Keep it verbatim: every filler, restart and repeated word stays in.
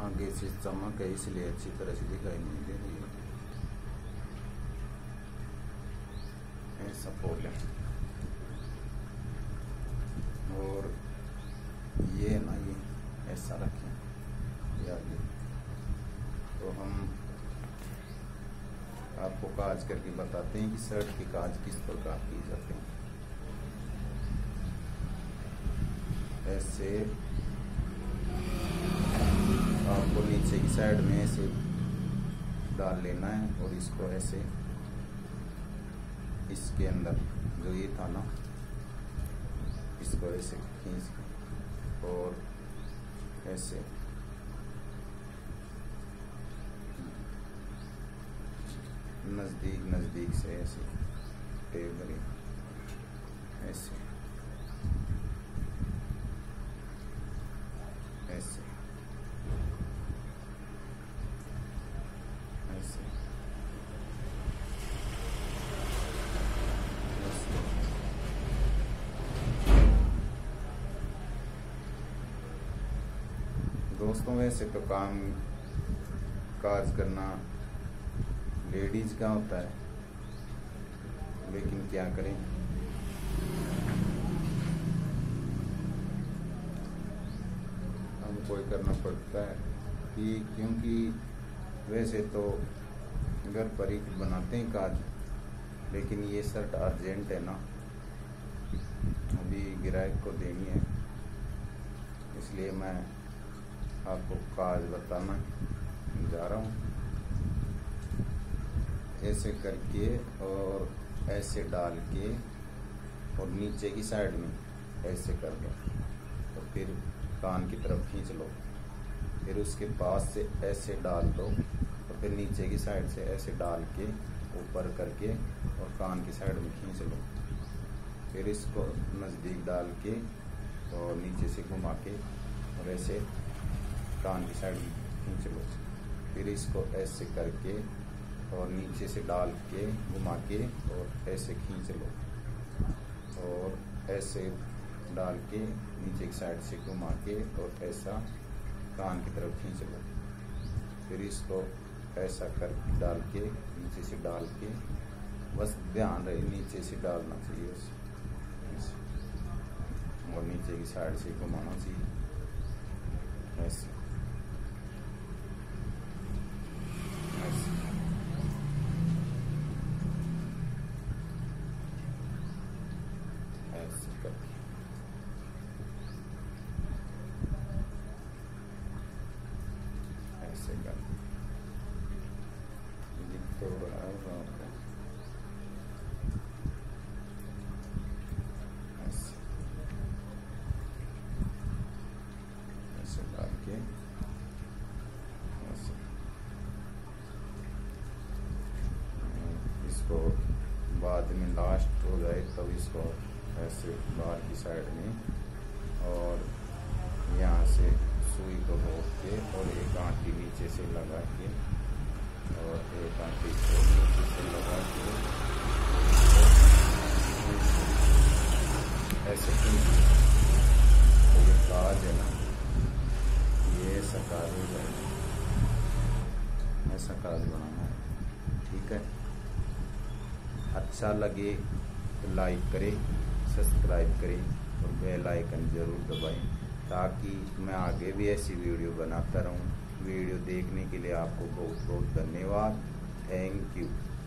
आगे से चमक है इसलिए अच्छी तरह से दिखाई नहीं दे रही है। ऐसा पोल है और ये ना ये ऐसा रखें या ये। तो हम आपको काज करके बताते हैं कि शर्ट की काज किस प्रकार की जाते हैं। ऐसे आपको नीचे की साइड में ऐसे डाल लेना है और इसको ऐसे इसके अंदर जो ये था ना इसको ऐसे खींच और ऐसे नज़दीक नज़दीक से ऐसे टेप करें ऐसे ऐसे ऐसे दोस्तों वैसे तो काम काज करना लेडीज का होता है, लेकिन क्या करें हमको ही करना पड़ता है कि क्योंकि वैसे तो घर पर ही बनाते हैं काज, लेकिन ये शर्ट अर्जेंट है ना, अभी ग्राहक को देनी है, इसलिए मैं आपको काज बताना जा रहा हूँ। ऐसे करके और ऐसे डाल के और नीचे की साइड में ऐसे कर लो तो फिर कान की तरफ खींच लो, फिर उसके पास से ऐसे डाल दो और फिर नीचे की साइड से ऐसे डाल के ऊपर करके और कान की साइड में खींच लो, फिर इसको नज़दीक डाल के और नीचे से घुमा के और ऐसे कान की साइड में खींच लो, फिर इसको ऐसे करके और नीचे से डाल के घुमा के और ऐसे खींच लो और ऐसे डाल के नीचे की साइड से घुमा के और ऐसा कान की तरफ खींच लो, फिर इसको ऐसा कर डाल के नीचे से डाल के बस ध्यान रहे नीचे से डालना चाहिए उसे और नीचे की साइड से घुमाना चाहिए ऐसे ऐसे ऐसे करके ऐसे करके तो ऐसे ऐसे डाल के ऐसे इसको बाद में लास्ट हो जाए तब इसको ऐसे बाहर की साइड में और यहाँ से सुई को रोक के और एक आंटी नीचे से लगा के और एक आंटी को नीचे से लगा के ऐसे तो ये काज है ना, ये ऐसा काज हो जाएगा, ऐसा काज बनाना है। ठीक है, अच्छा लगे तो लाइक करें, सब्सक्राइब करें और बेल आइकन जरूर दबाएं ताकि मैं आगे भी ऐसी वीडियो बनाता रहूं। वीडियो देखने के लिए आपको बहुत बहुत धन्यवाद। Thank you.